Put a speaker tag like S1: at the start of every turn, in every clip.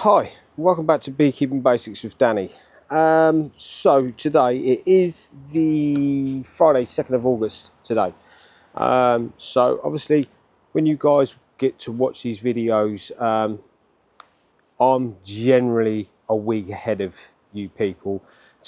S1: Hi, welcome back to Beekeeping Basics with Danny. So today it is the Friday 2nd of August today. So obviously when you guys get to watch these videos, I'm generally a week ahead of you people.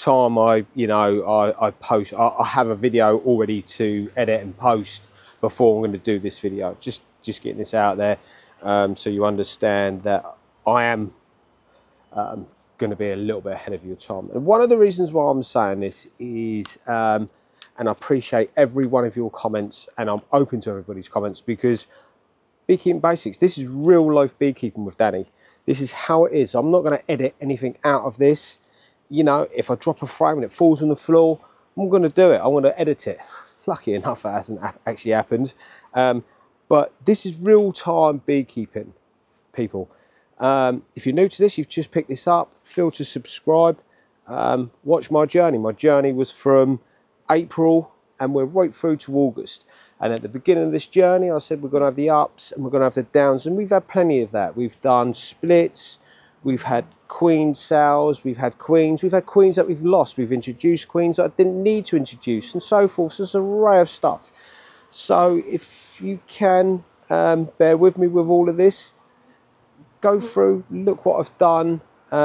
S1: I post, I have a video already to edit and post before I'm going to do this video. Just getting this out there, so you understand that I am going to be a little bit ahead of your time. And one of the reasons why I'm saying this is, and I appreciate every one of your comments, and I'm open to everybody's comments, because Beekeeping Basics, this is real life beekeeping with Danny. This is how it is. I'm not going to edit anything out of this. You know, if I drop a frame and it falls on the floor, I'm going to do it. I'm going to edit it. Lucky enough, it hasn't actually happened. But this is real time beekeeping, people. If you're new to this, you've just picked this up, feel to subscribe. Watch my journey. My journey was from April and we're right through to August. And at the beginning of this journey, I said we're going to have the ups and we're going to have the downs, and we've had plenty of that. We've done splits, we've had queen sales, we've had queens that we've lost, we've introduced queens that I didn't need to introduce, and so forth. So there's an array of stuff. So if you can bear with me with all of this, go through, look what I've done,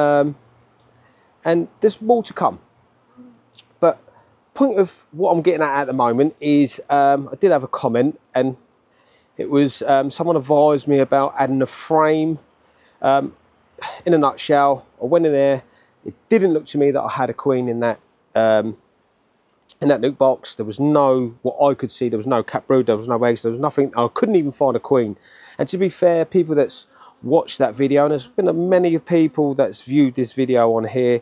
S1: and there's more to come. But point of what I'm getting at the moment is, I did have a comment, and it was someone advised me about adding a frame. In a nutshell, I went in there, it didn't look to me that I had a queen in that nuke box. There was no, what I could see, there was no cat brood, there was no eggs, there was nothing. I couldn't even find a queen. And to be fair, people that's watched that video, and there's been many people that's viewed this video on here,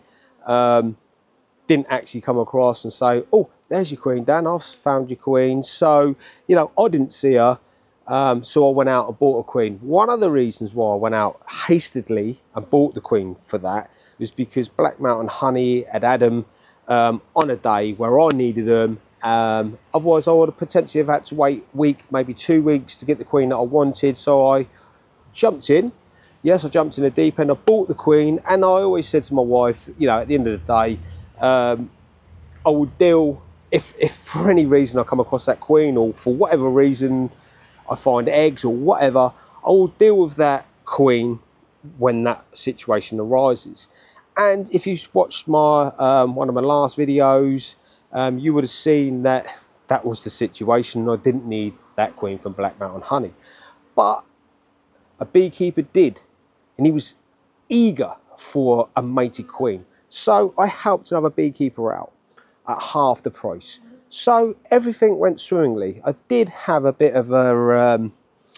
S1: didn't actually come across and say, oh, there's your queen, Dan, I've found your queen. So, you know, I didn't see her, so I went out and bought a queen. One of the reasons why I went out hastily and bought the queen for that was because Black Mountain Honey had them on a day where I needed them. Otherwise I would have potentially have had to wait a week, maybe 2 weeks to get the queen that I wanted. So I jumped in. Yes, I jumped in the deep end. I bought the queen, and I always said to my wife, you know, at the end of the day, I will deal, if for any reason I come across that queen, or for whatever reason I find eggs or whatever, I will deal with that queen when that situation arises. And if you watched my one of my last videos, you would have seen that that was the situation. I didn't need that queen from Black Mountain Honey, but a beekeeper did, and he was eager for a mated queen. So I helped another beekeeper out at half the price. So everything went swimmingly. I did have a bit of a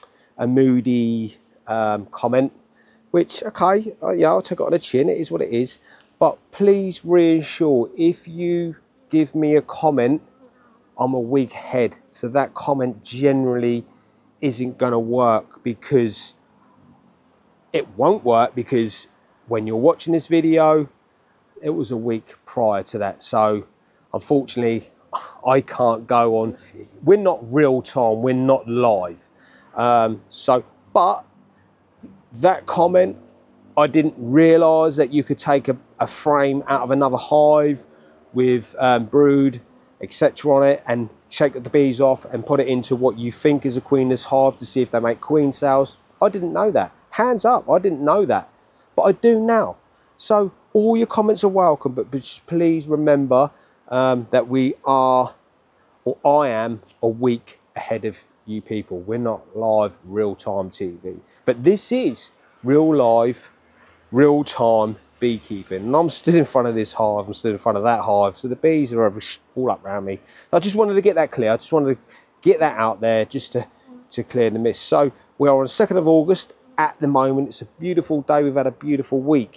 S1: moody comment, which, okay, yeah, I'll take it on the chin. It is what it is. But please reassure, if you give me a comment, I'm a week ahead. So that comment generally isn't going to work, because it won't work, because when you're watching this video, it was a week prior to that. So unfortunately, I can't go on. We're not real time, we're not live. But that comment, I didn't realise that you could take a frame out of another hive with brood, etc. on it, and shake the bees off and put it into what you think is a queenless hive to see if they make queen cells. I didn't know that. Hands up, I didn't know that, but I do now. So all your comments are welcome, but just please remember that we are, or I am, a week ahead of you people. We're not live real-time TV, but this is real live, real-time beekeeping. And I'm stood in front of this hive, I'm stood in front of that hive, so the bees are all up around me. I just wanted to get that clear. I just wanted to get that out there, just to clear the mist. So we are on 2nd of August at the moment. It's a beautiful day. We've had a beautiful week.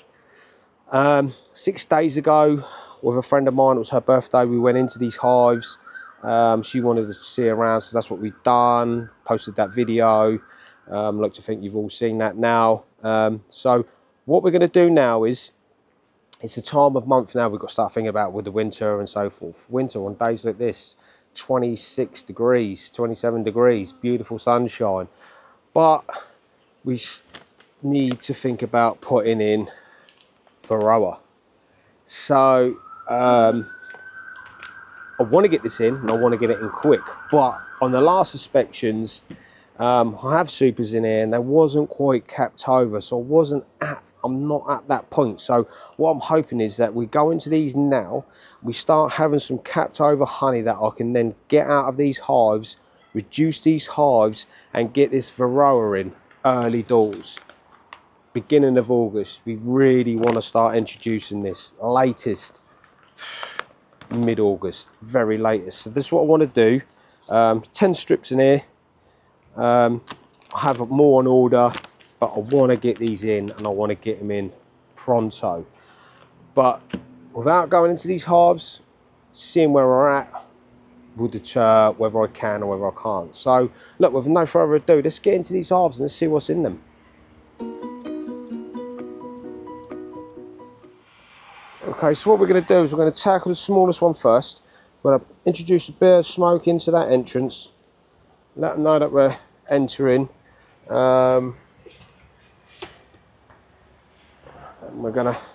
S1: 6 days ago, with a friend of mine, it was her birthday, we went into these hives. She wanted to see around, so that's what we've done. Posted that video. Like to think you've all seen that now. So what we're going to do now is, it's a time of month now we've got to start thinking about with the winter and so forth. Winter on days like this, 26 degrees, 27 degrees, beautiful sunshine. But need to think about putting in varroa. So I want to get this in, and I want to get it in quick. But on the last inspections, I have supers in here, and they wasn't quite capped over, so I'm not at that point. So what I'm hoping is that we go into these now, we start having some capped over honey that I can then get out of these hives, reduce these hives, and get this varroa in early doors. Beginning of August, we really want to start introducing this latest mid-August, very latest. So this is what I want to do. 10 strips in here. I have more on order, but I want to get these in, and I want to get them in pronto. But without going into these hives, seeing where we're at will deter whether I can or whether I can't. So look, with no further ado, let's get into these hives and let's see what's in them. Okay, so what we're going to do is we're going to tackle the smallest one first. We're going to introduce a bit of smoke into that entrance, let them know that we're entering. And we're going to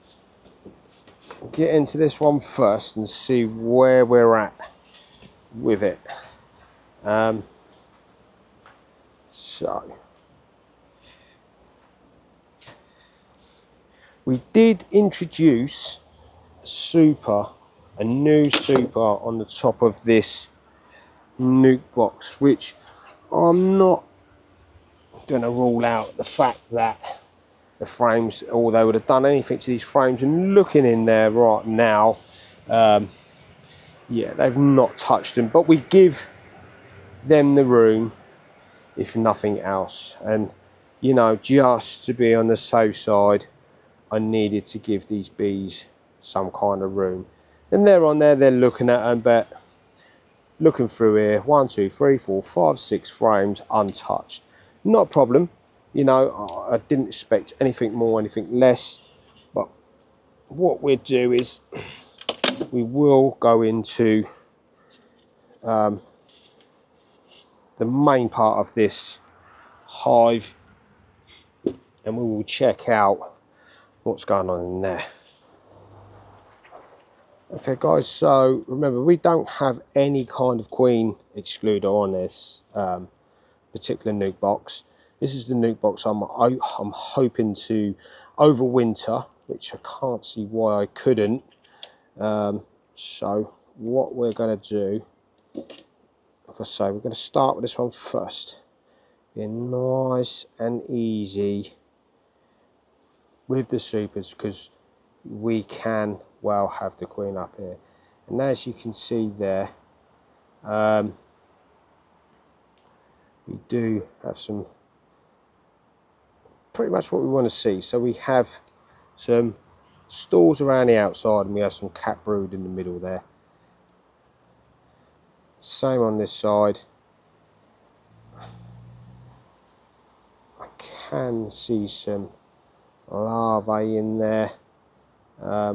S1: get into this one first and see where we're at with it. So we did introduce a new super on the top of this nuke box, which I'm not going to rule out the fact that the frames, or they would have done anything to these frames, and looking in there right now, yeah, they've not touched them, but we give them the room if nothing else. And you know, just to be on the safe side, I needed to give these bees some kind of room. And they're on there, they're looking at them, but looking through here, 1, 2, 3, 4, 5, 6 frames untouched. Not a problem, you know, I didn't expect anything more, anything less. But what we'll do is we will go into the main part of this hive, and we will check out what's going on in there. Okay guys, so remember, we don't have any kind of queen excluder on this particular nuke box. This is the nuke box I'm hoping to overwinter, which I can't see why I couldn't. So what we're going to do, like I say, we're going to start with this one first. Being nice and easy with the supers, because we can well have the queen up here. And as you can see there, we do have some pretty much what we want to see. So we have some stalls around the outside, and we have some cat brood in the middle there. Same on this side. I can see some larvae in there. I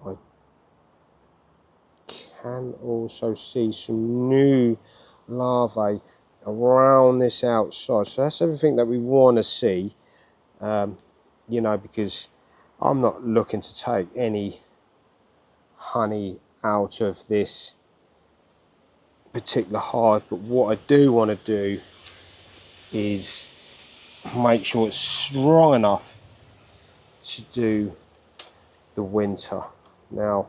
S1: can also see some new larvae around this outside. So that's everything that we want to see, you know, because I'm not looking to take any honey out of this particular hive, but what I do want to do is make sure it's strong enough to do the winter. Now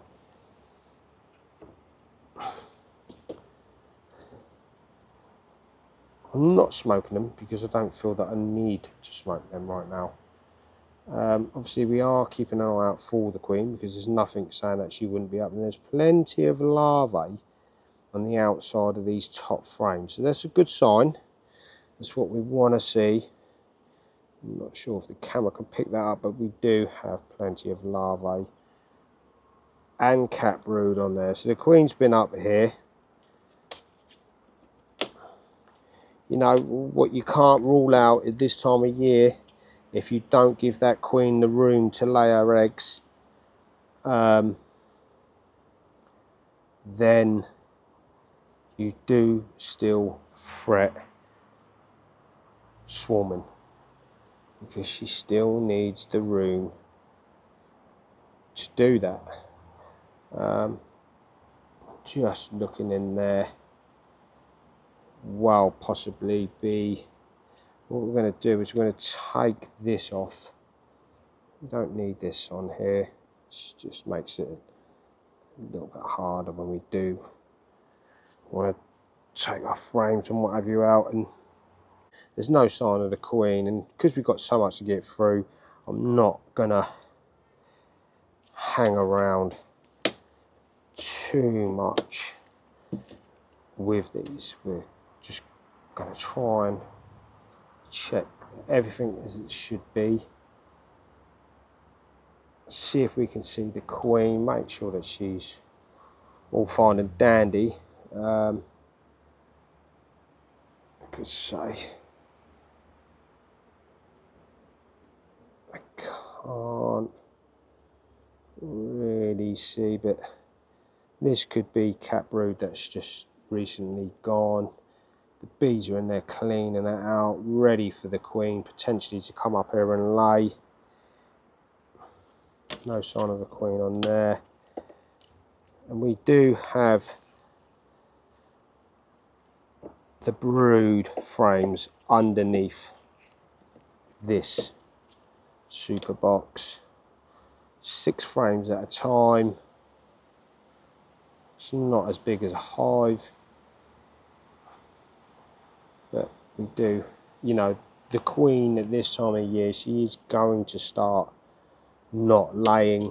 S1: I'm not smoking them because I don't feel that I need to smoke them right now. Obviously we are keeping an eye out for the queen, because there's nothing saying that she wouldn't be up, and there's plenty of larvae on the outside of these top frames, so that's a good sign. That's what we want to see. I'm not sure if the camera can pick that up, but we do have plenty of larvae and cat brood on there. So the queen's been up here. You know, what you can't rule out at this time of year, if you don't give that queen the room to lay her eggs, then you do still fret swarming. because she still needs the room to do that. Just looking in there, well, possibly be, what we're going to do is we're going to take this off. We don't need this on here. It just makes it a little bit harder when we do want to take our frames and what have you out. And there's no sign of the queen, and because we've got so much to get through, I'm not going to hang around too much with these. We're just going to try and check everything as it should be, see if we can see the queen, make sure that she's all fine and dandy. I could say I can't really see, but this could be cat brood that's just recently gone. The bees are in there cleaning that out, ready for the queen potentially to come up here and lay. No sign of a queen on there. And we do have the brood frames underneath this super box. 6 frames at a time. It's not as big as a hive, but we do, you know, the queen at this time of year, she is going to start not laying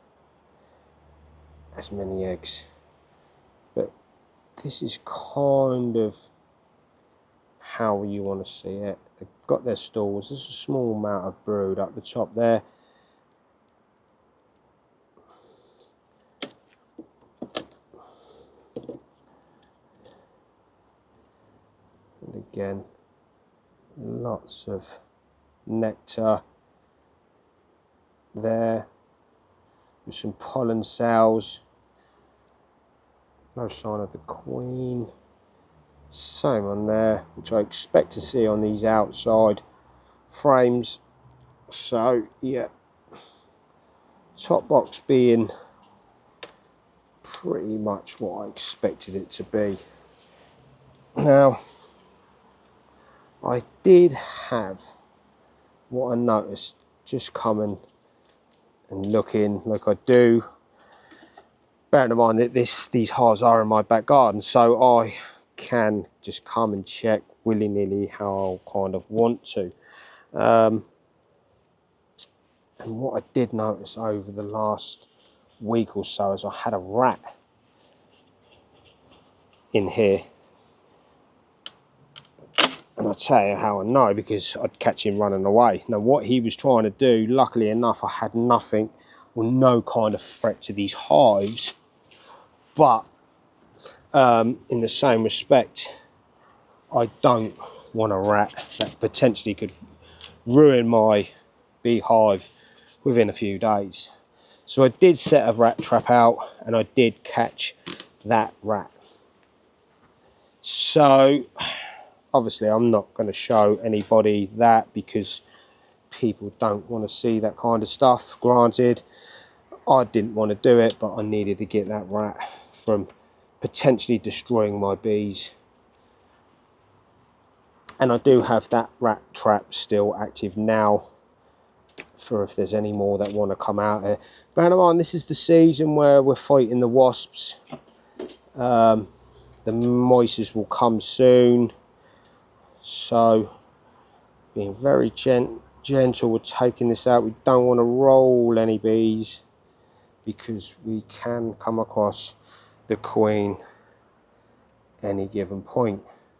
S1: as many eggs. But this is kind of how you want to see it. They've got their stalls. There's a small amount of brood up the top there. And again, lots of nectar there with some pollen cells. No sign of the queen. Same on there, which I expect to see on these outside frames. So yeah, top box being pretty much what I expected it to be. Now, I did have what I noticed just coming and looking like I do. Bearing in mind that these hives are in my back garden, so I can just come and check willy-nilly how I kind of want to. And what I did notice over the last week or so is I had a rat in here. And I'll tell you how I know, because I'd catch him running away. Now what he was trying to do, luckily enough, I had nothing or no kind of threat to these hives. But in the same respect, I don't want a rat that potentially could ruin my beehive within a few days. So I did set a rat trap out and I did catch that rat. So obviously I'm not going to show anybody that because people don't want to see that kind of stuff. Granted, I didn't want to do it, but I needed to get that rat from potentially destroying my bees. And I do have that rat trap still active now for if there's any more that want to come out here. Bear in mind, this is the season where we're fighting the wasps. The moises will come soon. So being very gentle with taking this out. We don't want to roll any bees because we can come across the queen any given point.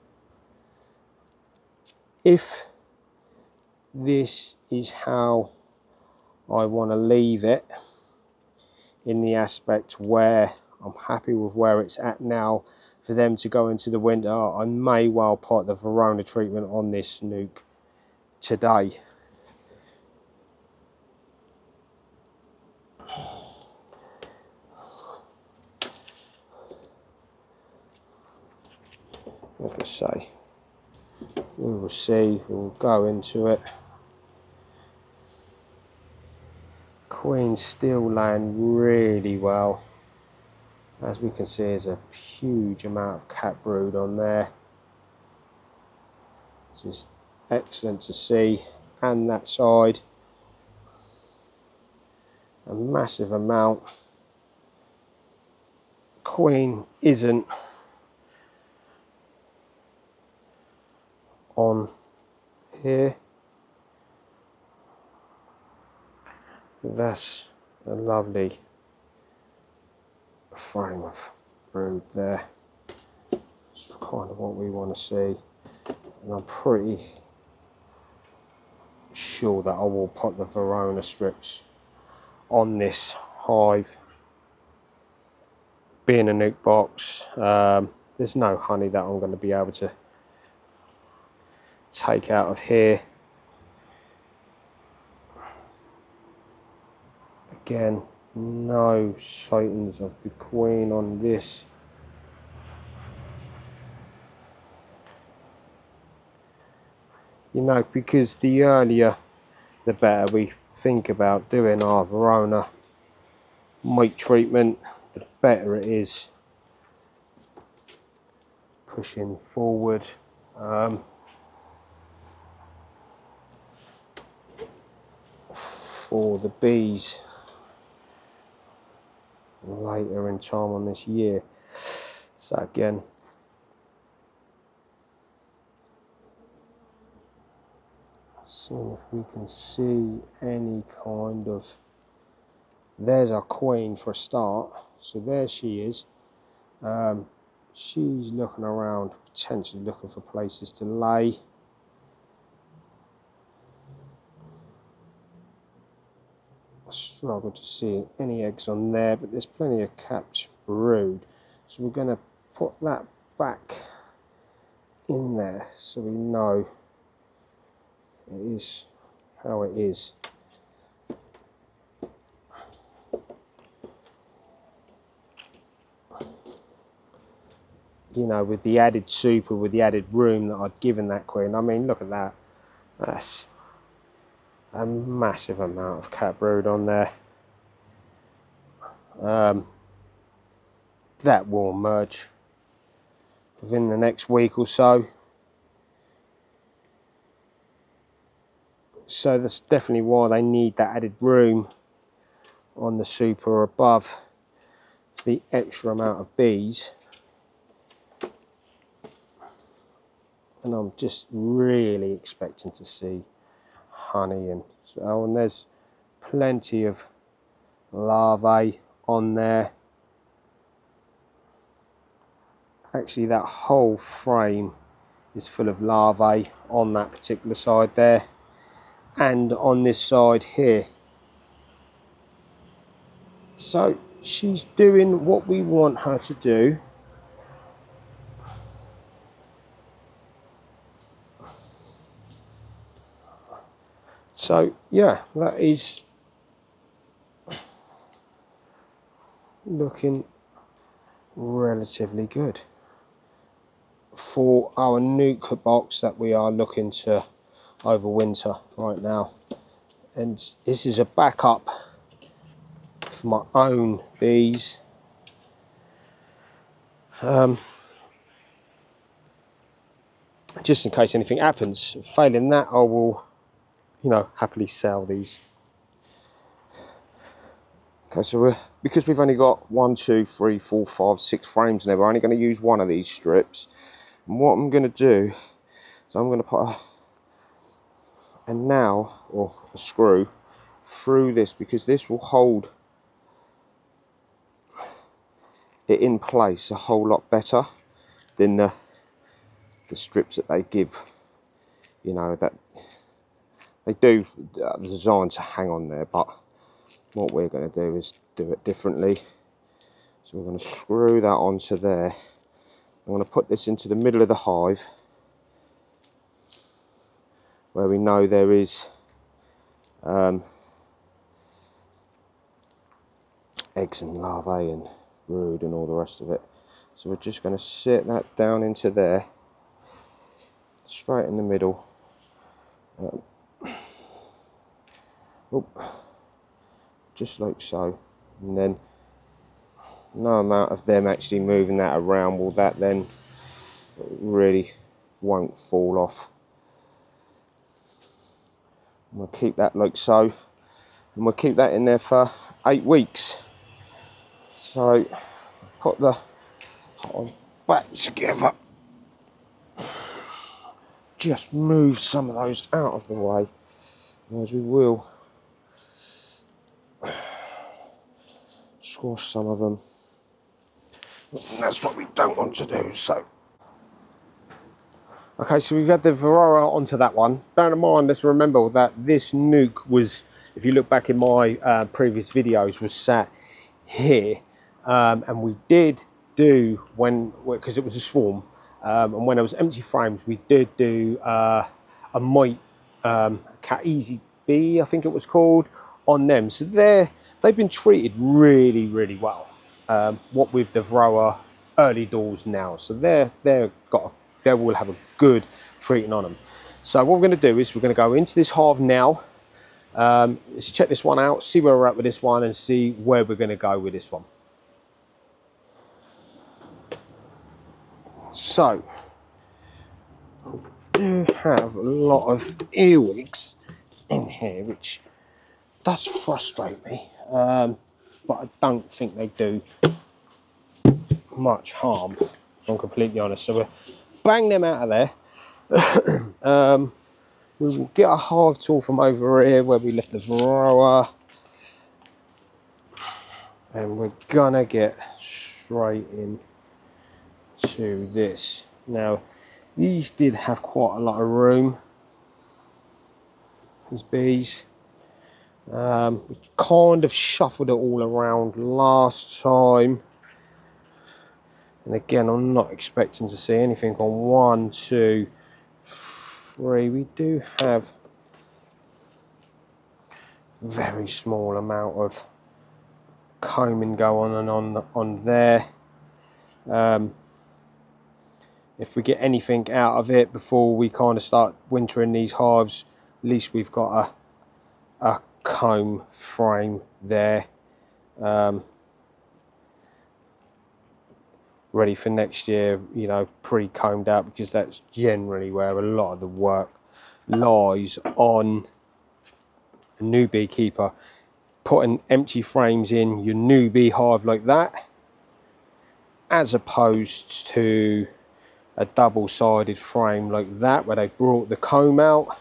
S1: If this is how I want to leave it, in the aspect where I'm happy with where it's at now, for them to go into the winter, I may well put the Verona treatment on this nuke today. Like I say, we will see, we'll go into it queen's still laying really well. As we can see, there's a huge amount of capped brood on there, which is excellent to see. And that side, a massive amount. Queen isn't on here. That's a lovely frame of brood there. It's kind of what we want to see, and I'm pretty sure that I will put the Verona strips on this hive. Being a nuke box, there's no honey that I'm going to be able to take out of here. Again, no sightings of the queen on this. You know, because the earlier the better we think about doing our Verona mite treatment, the better it is. Pushing forward. For the bees later in time on this year. So again, seeing if we can see any kind of, there's our queen for a start, so there she is. She's looking around, potentially looking for places to lay. I struggle to see any eggs on there, but there's plenty of capped brood, so we're going to put that back in there so we know it is how it is. You know, with the added super, with the added room that I'd given that queen, I mean, look at that. That's a massive amount of capped brood on there. That will emerge within the next week or so. So that's definitely why they need that added room on the super above the extra amount of bees. And I'm just really expecting to see honey, and so, and there's plenty of larvae on there. Actually, that whole frame is full of larvae on that particular side there, and on this side here. So she's doing what we want her to do. So yeah, that is looking relatively good for our nuke box that we are looking to overwinter right now. And this is a backup for my own bees. Just in case anything happens. Failing that, I will, you know, happily sell these. Okay, so because we've only got 1, 2, 3, 4, 5, 6 frames in there, we're only going to use one of these strips. And what I'm going to do is I'm going to put a nail or a screw through this, because this will hold it in place a whole lot better than the strips that they give. You know, that they do designed to hang on there, but what we're going to do is do it differently. So we're going to screw that onto there. I'm going to put this into the middle of the hive, where we know there is eggs and larvae and brood and all the rest of it. So we're just going to sit that down into there, straight in the middle. just like so, and then no amount of them actually moving that around will that then really won't fall off. And we'll keep that like so, and we'll keep that in there for 8 weeks. So put the hive back together, just move some of those out of the way, as we will squash some of them, and that's what we don't want to do. So okay, so we've had the Varroa onto that one. Bear in mind, let's remember that this nuke was, if you look back in my previous videos, was sat here, and we did do, because it was a swarm, and when it was empty frames, we did do a mite, Cat Easy B, I think it was called, on them. So they've been treated really, really well. What with the Varroa early doors now, so they will have a good treating on them. So what we're going to do is we're going to go into this hive now. Let's check this one out, see where we're at with this one, and see where we're going to go with this one. So we do have a lot of earwigs in here, which does frustrate me, but I don't think they do much harm, if I'm completely honest. So we'll bang them out of there. We will get a hive tool from over here where we left the Varroa, and we're gonna get straight in to this. Now these did have quite a lot of room, these bees. We kind of shuffled it all around last time, and again I'm not expecting to see anything on 1, 2, 3. We do have a very small amount of combing going on there. If we get anything out of it before we kind of start wintering these hives, at least we've got a comb frame there, ready for next year, you know, pre-combed out, because that's generally where a lot of the work lies on a new beekeeper. Putting empty frames in your new beehive like that, as opposed to a double-sided frame like that where they brought the comb out.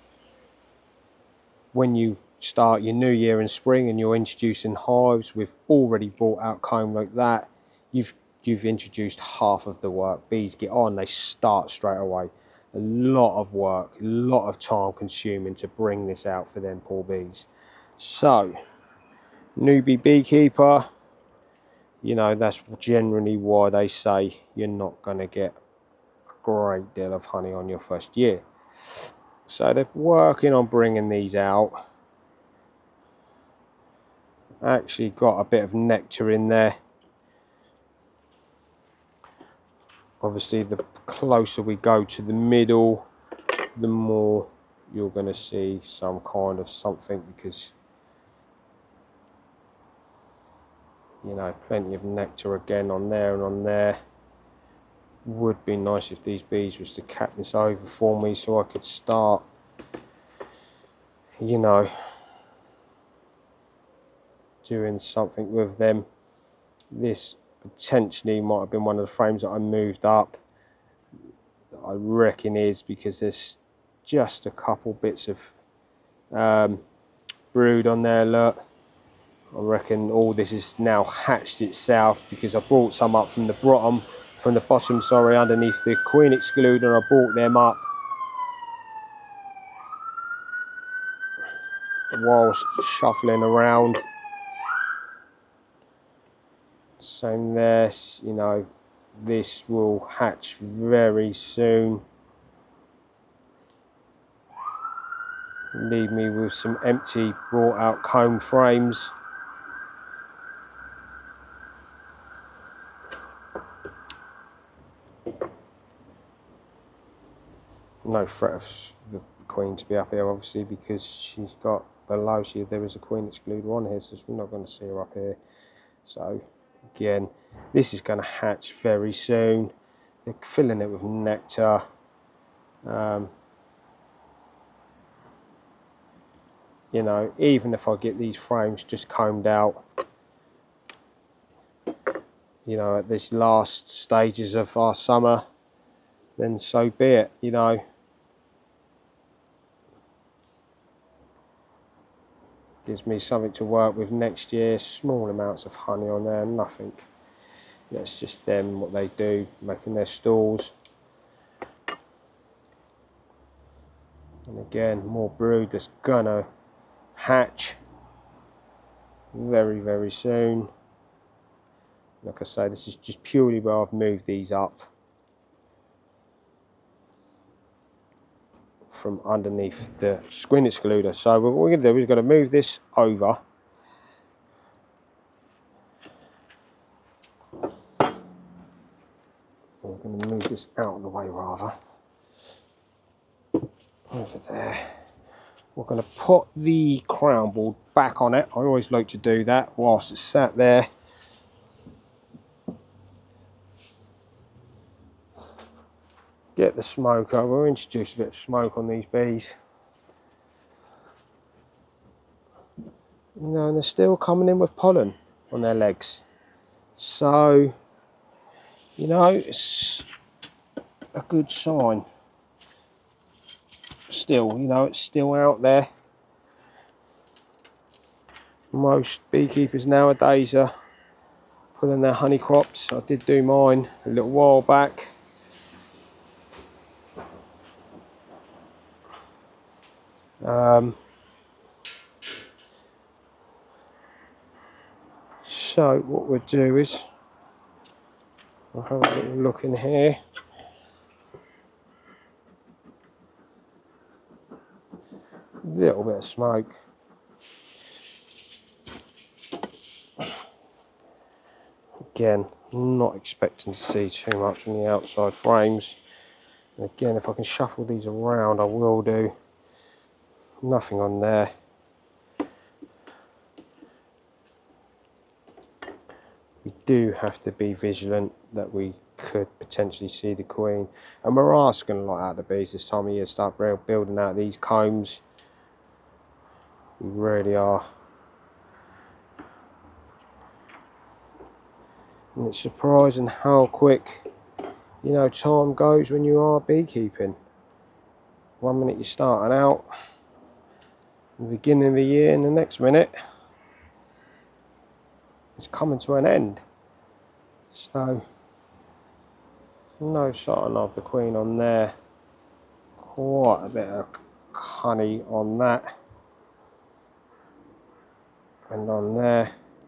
S1: When you start your new year in spring and you're introducing hives with already brought out comb like that, you've introduced half of the work. Bees get on, they start straight away. A lot of work, a lot of time consuming to bring this out for them poor bees. So newbie beekeeper, you know, that's generally why they say you're not going to get a great deal of honey on your first year. So they're working on bringing these out. Actually got a bit of nectar in there. Obviously the closer we go to the middle, the more you're going to see some kind of something, because, you know, plenty of nectar again on there and on there. Would be nice if these bees was to cap this over for me so I could start, you know, doing something with them. This potentially might have been one of the frames that I moved up. I reckon is because there's just a couple bits of brood on there. Look, I reckon all this is now hatched itself, because I brought some up from the bottom, sorry, underneath the queen excluder. I brought them up whilst shuffling around. Same there, you know, this will hatch very soon. Leave me with some empty brought out comb frames. No threat of the queen to be up here, obviously, because she's got below. See, there is a queen excluder on here, so we're not going to see her up here. So again, this is going to hatch very soon. They're filling it with nectar. You know, even if I get these frames just combed out, you know, at this last stages of our summer, then so be it, you know. Gives me something to work with next year. Small amounts of honey on there, nothing. That's just them, what they do, making their stalls. And again, more brood that's gonna hatch very, very soon. Like I say, this is just purely where I've moved these up from underneath the screen excluder. So what we're going to do is we're going to move this over. We're going to move this out of the way rather. Over there. We're going to put the crown board back on it. I always like to do that whilst it's sat there. Get the smoke over. We'll introduce a bit of smoke on these bees. You know, and they're still coming in with pollen on their legs. So, you know, it's a good sign. Still, you know, it's still out there. Most beekeepers nowadays are pulling their honey crops. I did do mine a little while back. So what we'll do is I'll have a little look in here. A little bit of smoke. Again, not expecting to see too much on the outside frames. And again, if I can shuffle these around, I will do. Nothing on there. We do have to be vigilant that we could potentially see the queen. And we're asking a lot out of the bees this time of year, start building out these combs. We really are. And it's surprising how quick, you know, time goes when you are beekeeping. 1 minute you're starting out, the beginning of the year, and the next minute it's coming to an end. So no sign of the queen on there. Quite a bit of honey on that, and on there.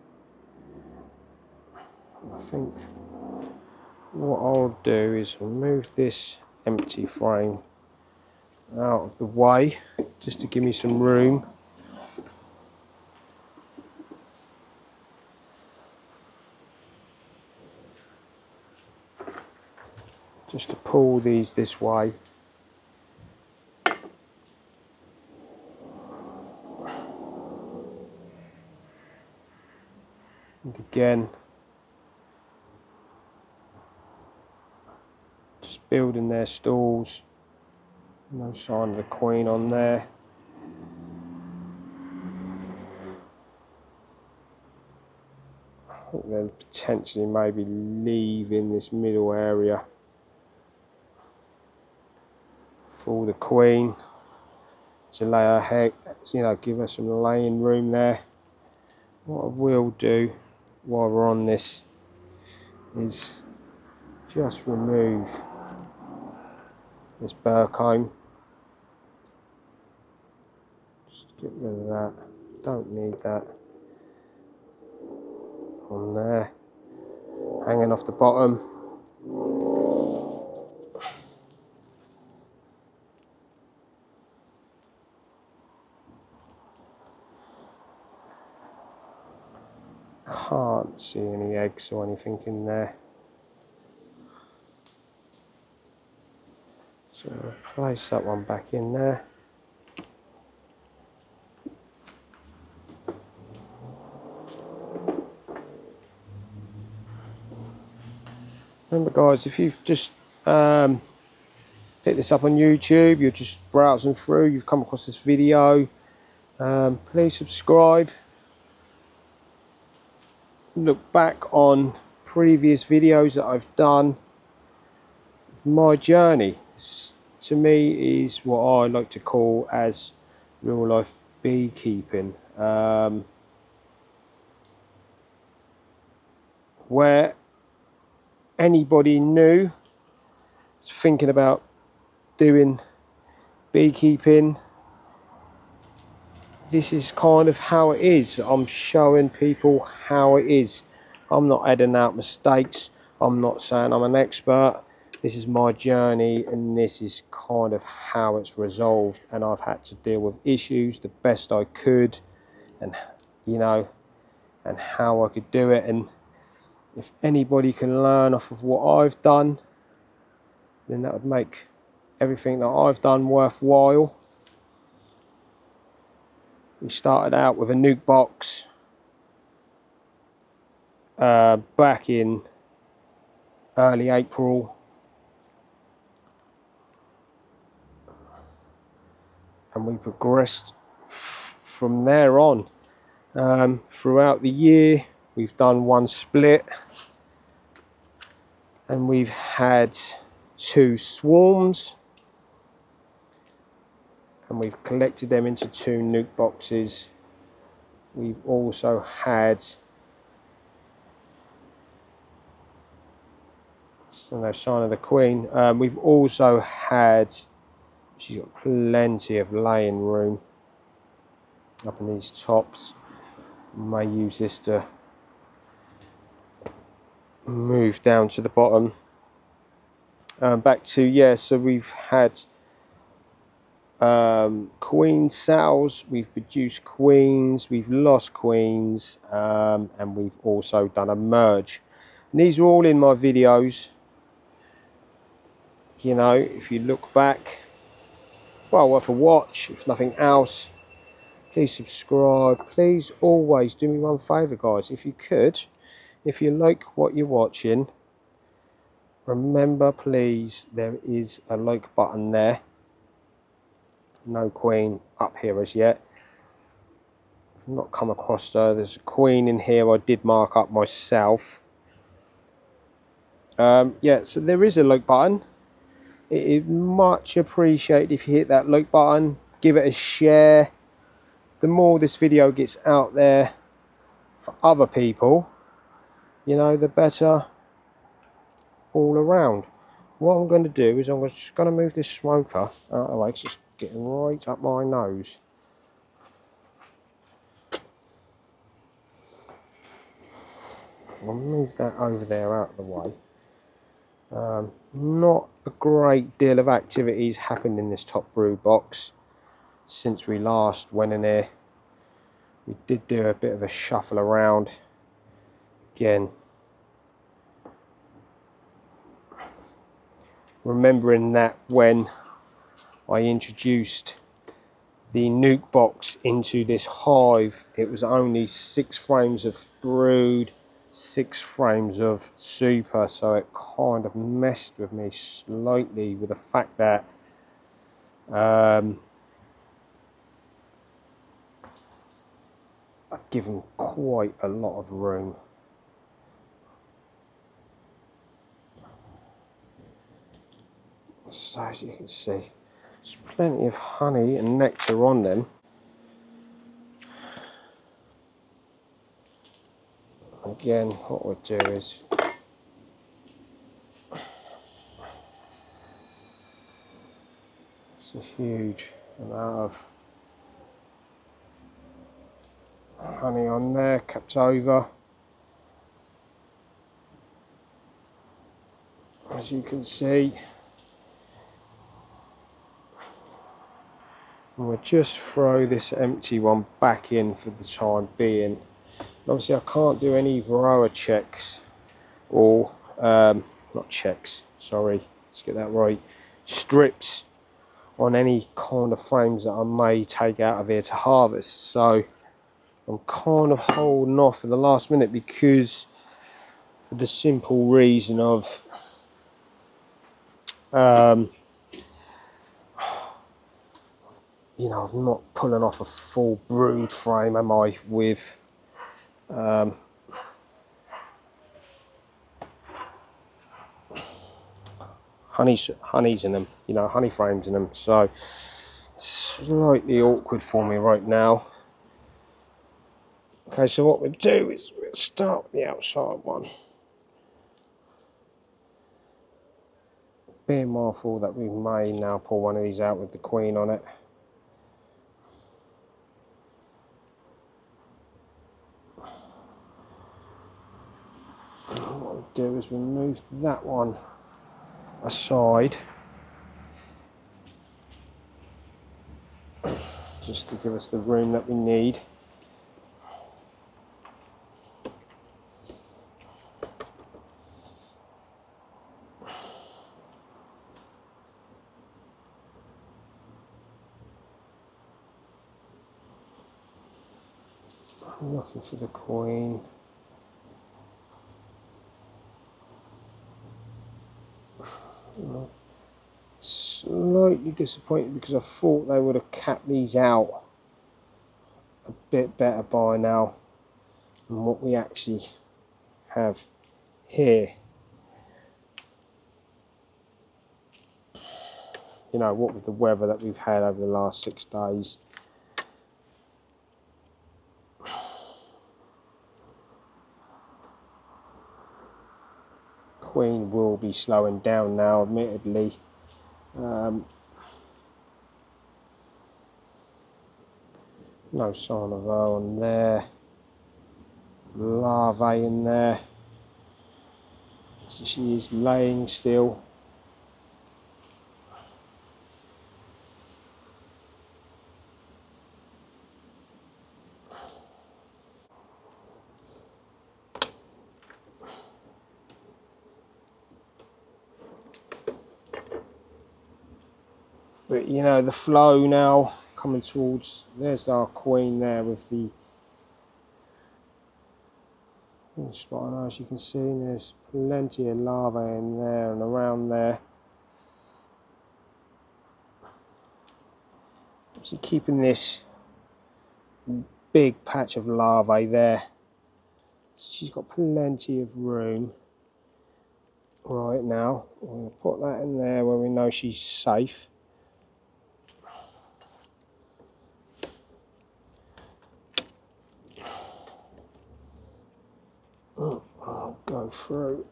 S1: I think what I'll do is move this empty frame out of the way just to give me some room. Just to pull these this way. And again, just building their stalls. No sign of the queen on there. I think they'll potentially maybe leave in this middle area for the queen to lay her head, you know, give her some laying room there. What I will do while we're on this is just remove this burr comb. Just get rid of that. Don't need that on there. Hanging off the bottom. Can't see any eggs or anything in there. So I'll place that one back in there. Remember guys, if you've just picked this up on YouTube, you're just browsing through, you've come across this video, please subscribe. Look back on previous videos that I've done. My journey, to me, is what I like to call as real life beekeeping, where anybody new is thinking about doing beekeeping, this is kind of how it is. I'm showing people how it is. I'm not adding out mistakes. I'm not saying I'm an expert. This is my journey, and this is kind of how it's resolved, and I've had to deal with issues the best I could, and you know, and how I could do it. And if anybody can learn off of what I've done, then that would make everything that I've done worthwhile. We started out with a nuke box back in early April, and we progressed from there on. Throughout the year we've done one split, and we've had 2 swarms, and we've collected them into 2 nuke boxes. We've also had, still no sign of the queen, we've also had, she's got plenty of laying room up in these tops. May use this to move down to the bottom. Back to, yeah, so we've had queen cells, we've produced queens, we've lost queens, and we've also done a merge. And these are all in my videos. You know, if you look back, well worth a watch. If nothing else, please subscribe. Please always do me one favour guys, if you could, if you like what you're watching, remember please, there is a like button there. No queen up here as yet. I've not come across her. There's a queen in here I did mark up myself. Yeah, so there is a like button. It is much appreciated if you hit that like button, give it a share. The more this video gets out there for other people, you know, the better all around. What I'm going to do is I'm just going to move this smoker out of the way. It's just getting right up my nose. I'll move that over there out of the way. Not a great deal of activities happened in this top brew box since we last went in here. We did do a bit of a shuffle around again, remembering that when I introduced the nuke box into this hive, it was only 6 frames of brood, 6 frames of super, so it kind of messed with me slightly with the fact that I'd given quite a lot of room. So as you can see, there's plenty of honey and nectar on them. Again, what we'll do is it's a huge amount of honey on there, kept over. As you can see, and we'll just throw this empty one back in for the time being. Obviously I can't do any varroa checks, or not checks, sorry, let's get that right, strips on any kind of frames that I may take out of here to harvest. So I'm kind of holding off for the last minute, because for the simple reason of You know, I'm not pulling off a full brood frame, am I, with honeys in them, you know, honey frames in them. So slightly awkward for me right now. Okay, so what we'll do is we'll start with the outside one. Being mindful that we may now pull one of these out with the queen on it. And what we'll do is we'll move that one aside, just to give us the room that we need. I'm looking for the queen. Slightly disappointed because I thought they would have capped these out a bit better by now than what we actually have here. You know, what with the weather that we've had over the last 6 days. Queen will be slowing down now, admittedly. No sign of her on there. Larvae in there. So she is laying still. But you know, the flow now coming towards, there's our queen there with the spot on, as you can see. There's plenty of larvae in there and around there. So keeping this big patch of larvae there. So she's got plenty of room right now. We'll put that in there where we know she's safe. I'll go through.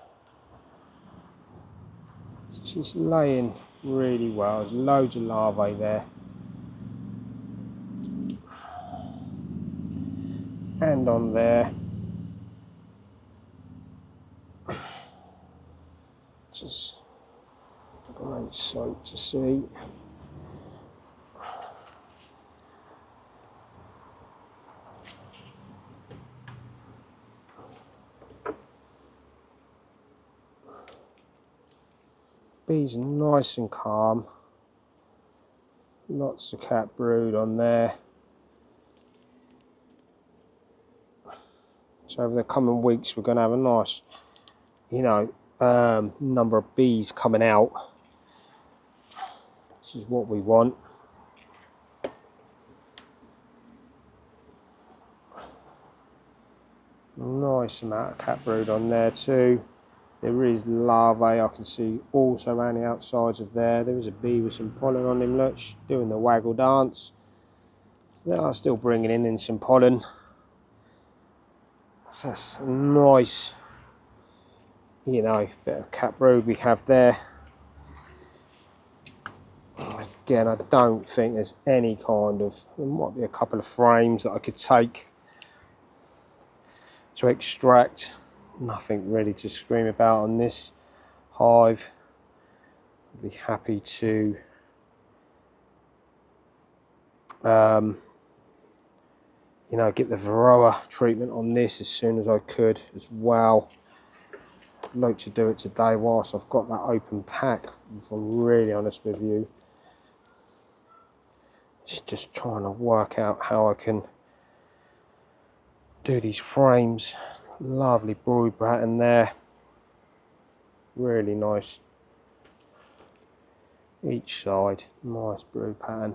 S1: So she's laying really well. There's loads of larvae there. And on there. Just a great sight to see. Bees are nice and calm. Lots of cat brood on there. So over the coming weeks we're going to have a nice, you know, number of bees coming out. This is what we want. Nice amount of cat brood on there too. There is larvae I can see also around the outsides of there. There is a bee with some pollen on him, look, doing the waggle dance. So they are still bringing in some pollen. So that's a nice, you know, bit of cat brood we have there. Again, I don't think there's any kind of, there might be a couple of frames that I could take to extract. Nothing really to scream about on this hive. I'd be happy to you know, get the Varroa treatment on this as soon as I could as well. I'd like to do it today whilst I've got that open pack, if I'm really honest with you. Just trying to work out how I can do these frames. Lovely brood pattern there, really nice. each side. Nice brood pattern.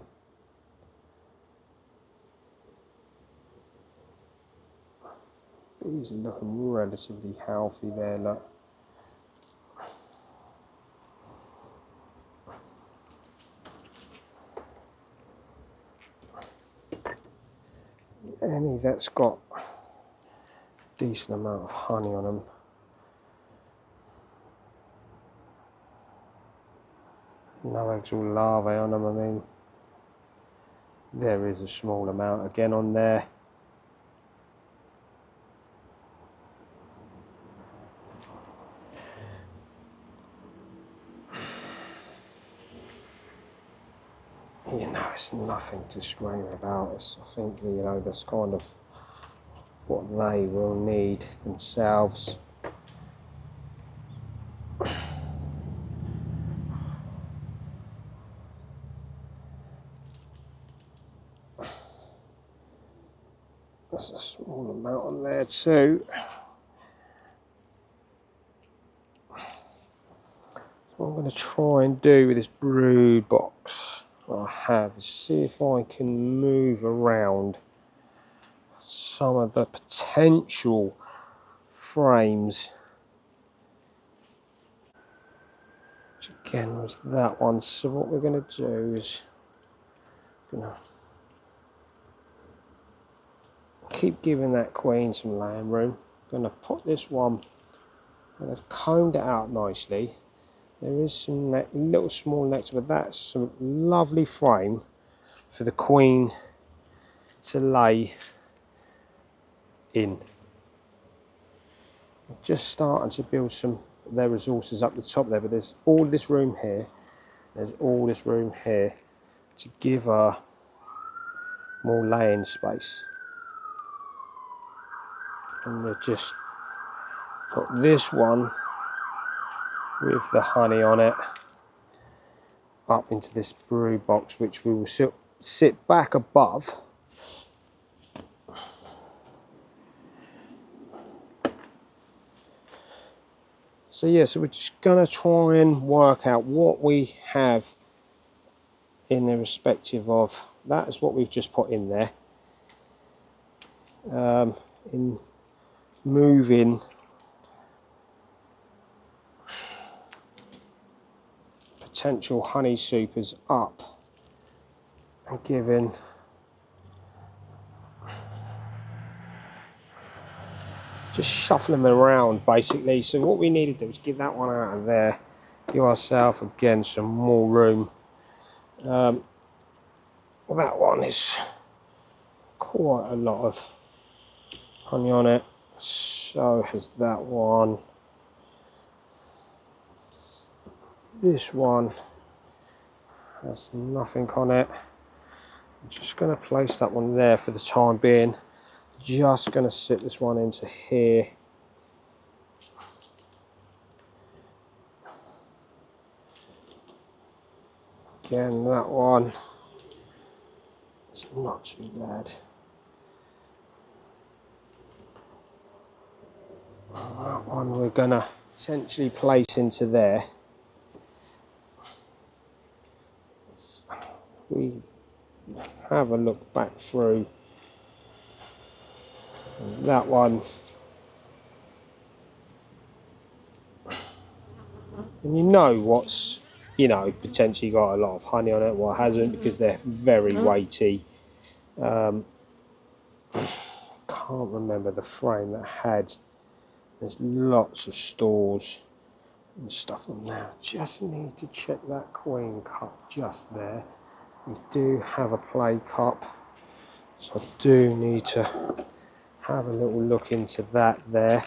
S1: Bees are looking relatively healthy there, look. Any that's got a decent amount of honey on them. No eggs or larvae on them, I mean. There is a small amount again on there. You know, it's nothing to scream about. I think, you know, that's kind of what they will need themselves. There's a small amount on there too. So what I'm going to try and do with this brood box I have is see if I can move around some of the potential frames. Which again was that one. So what we're going to do is keep giving that queen some laying room. I'm going to put this one, and I've combed it out nicely. There is some little small nectar, but that's some lovely frame for the queen to lay in. Just starting to build some of their resources up the top there, but there's all this room here, there's all this room here to give her more laying space. And we'll just put this one with the honey on it up into this brood box, which we will sit back above. So yeah, so we're just going to try and work out what we have in the respective of, that is what we've just put in there. In moving potential honey supers up and giving just shuffling them around basically. So what we need to do is get that one out of there, give ourselves again some more room. That one is quite a lot of honey on it, so has that one. This one has nothing on it. I'm just going to place that one there for the time being. Just going to sit this one into here. Again, that one, it's not too bad. That one we're going to essentially place into there. We have a look back through. And that one, and you know what's, you know, potentially got a lot of honey on it, what hasn't, because they're very weighty. Can't remember the frame that had. There's lots of stores and stuff on there. Just need to check that queen cup just there. We do have a play cup, so I do need to have a little look into that there.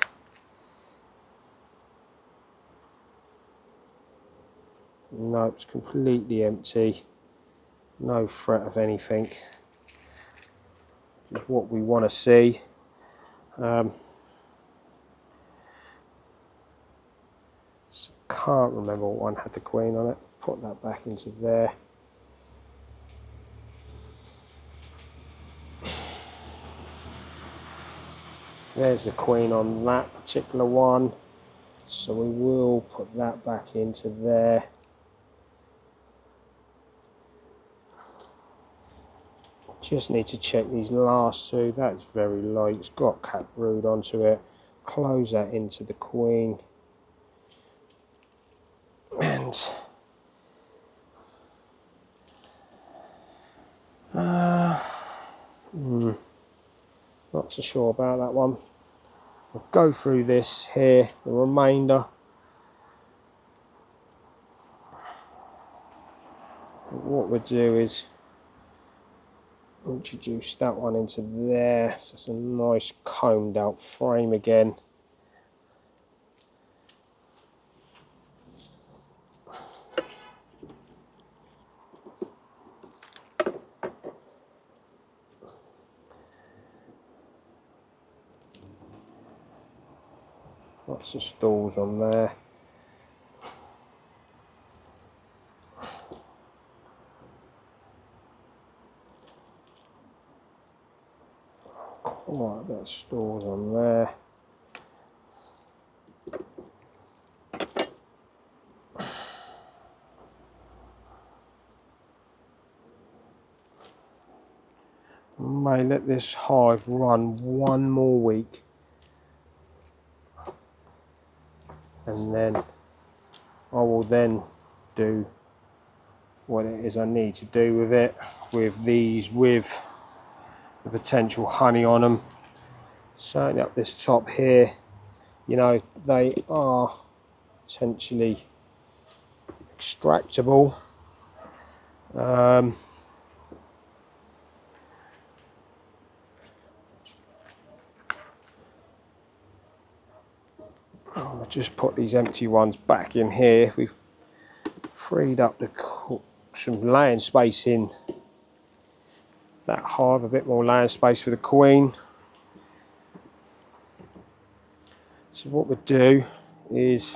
S1: No, it's completely empty. No threat of anything. Which is what we want to see. So can't remember what one had the queen on it. Put that back into there. There's the queen on that particular one. So we will put that back into there. Just need to check these last two. That's very light. It's got cap brood onto it. Close that into the queen. And not so sure about that one. We'll go through this here, the remainder. What we'll do is introduce that one into there. So it's a nice combed out frame again. Lots of stalls on there. Quite a bit of stalls on there. May let this hive run one more week, and then I will then do what it is I need to do with it, with these, with the potential honey on them. Certainly up this top here, you know, they are potentially extractable. I'll just put these empty ones back in here. We've freed up some laying space in that hive, a bit more laying space for the queen. So what we'll do is,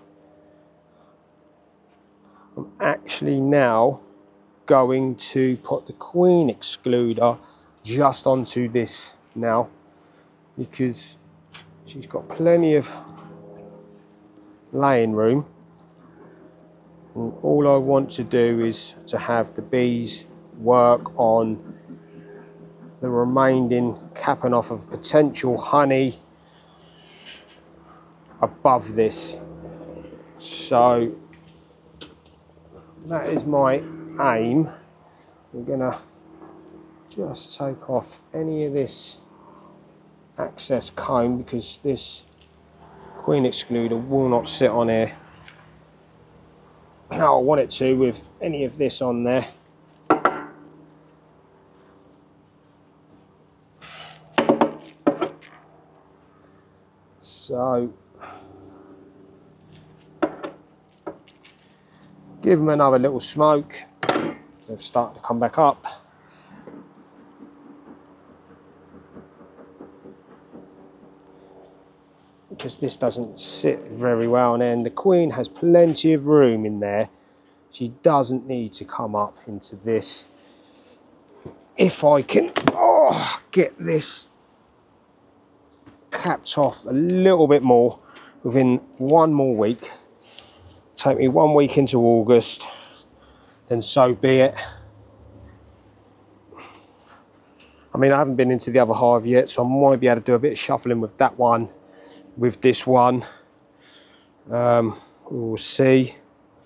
S1: I'm actually now going to put the queen excluder just onto this now, because she's got plenty of laying room, and all I want to do is to have the bees work on the remaining capping off of potential honey above this. So that is my aim. We're gonna just take off any of this excess comb, because this queen excluder will not sit on here how I want it to with any of this on there. So give them another little smoke. They've started to come back up. Because this doesn't sit very well, and the queen has plenty of room in there. She doesn't need to come up into this. If I can get this capped off a little bit more within one more week, take me 1 week into August, then so be it. I mean, I haven't been into the other hive yet, so I might be able to do a bit of shuffling with that one, with this one. We'll see.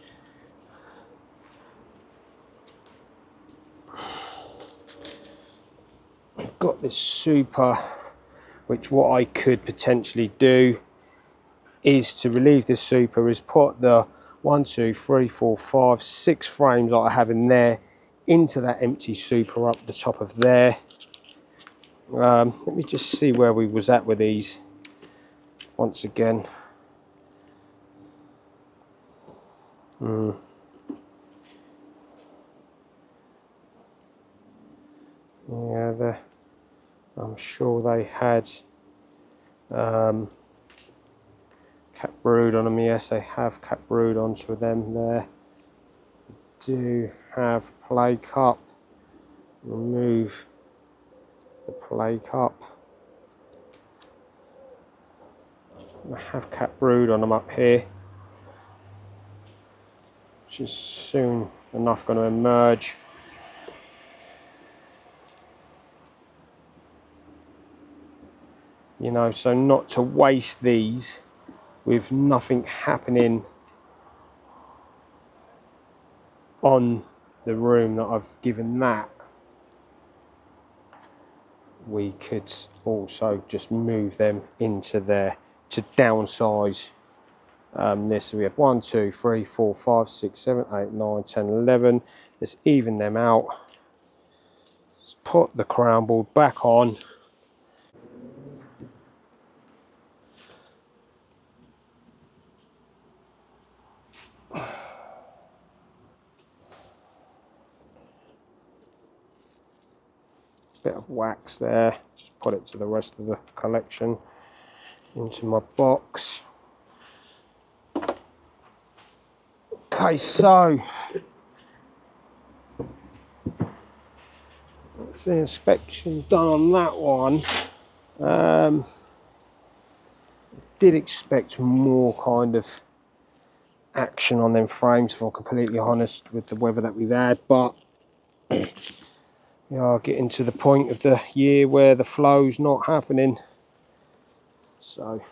S1: I've got this super, which what I could potentially do is to relieve this super is put the 1, 2, 3, 4, 5, 6 frames that I have in there into that empty super up the top of there. Let me just see where we was at with these once again. Yeah, I'm sure they had cap brood on them. Yes, they have cap brood onto them there. Do have play cup. Remove the play cup. I have cap brood on them up here, which is soon enough going to emerge. You know, so not to waste these with nothing happening on the room that I've given that. We could also just move them into there to downsize this. So we have 1, 2, 3, 4, 5, 6, 7, 8, 9, 10, 11. Let's even them out. Let's put the crown board back on. Bit of wax there. Just put it to the rest of the collection into my box. Okay, so that's the inspection done on that one. Did expect more kind of action on them frames, if I'm completely honest, with the weather that we've had, but we are getting to the point of the year where the flow's not happening. So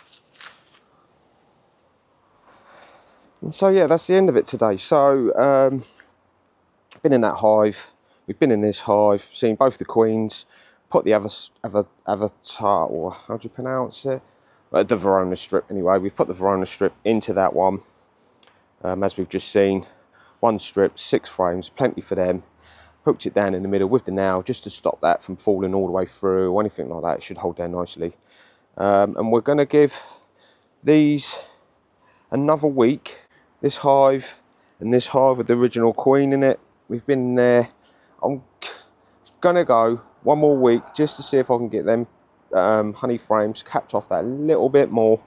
S1: yeah, that's the end of it today. So been in that hive, we've been in this hive, seen both the queens, put the avatar, or how do you pronounce it? The Verona strip anyway. We've put the Verona strip into that one, as we've just seen. 1 strip, 6 frames, plenty for them. Hooked it down in the middle with the nail just to stop that from falling all the way through or anything like that. It should hold down nicely. And we're going to give these another week. This hive and this hive with the original queen in it. We've been there. I'm going to go 1 more week just to see if I can get them honey frames capped off that a little bit more.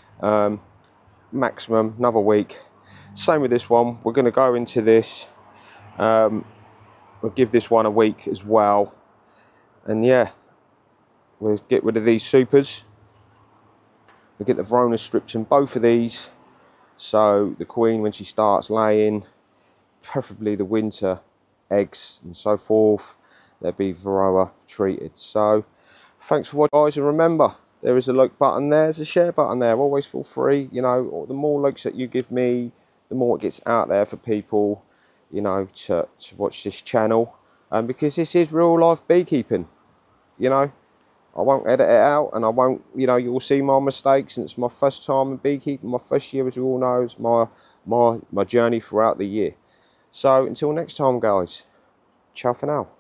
S1: Maximum another week. Same with this one. We're going to go into this. We'll give this one a week as well. And yeah, we'll get rid of these supers. We'll get the Verona strips in both of these. So the queen, when she starts laying, preferably the winter eggs and so forth, they'll be Varroa treated. So thanks for watching, guys, and remember, there is a like button there, there's a share button there. Always feel free, you know, the more likes that you give me, the more it gets out there for people, you know, to watch this channel. Because this is real life beekeeping, you know. I won't edit it out, and I won't, you know, you'll see my mistakes, and it's my first time in beekeeping, my first year, as you all know. It's my journey throughout the year. So until next time, guys, ciao for now.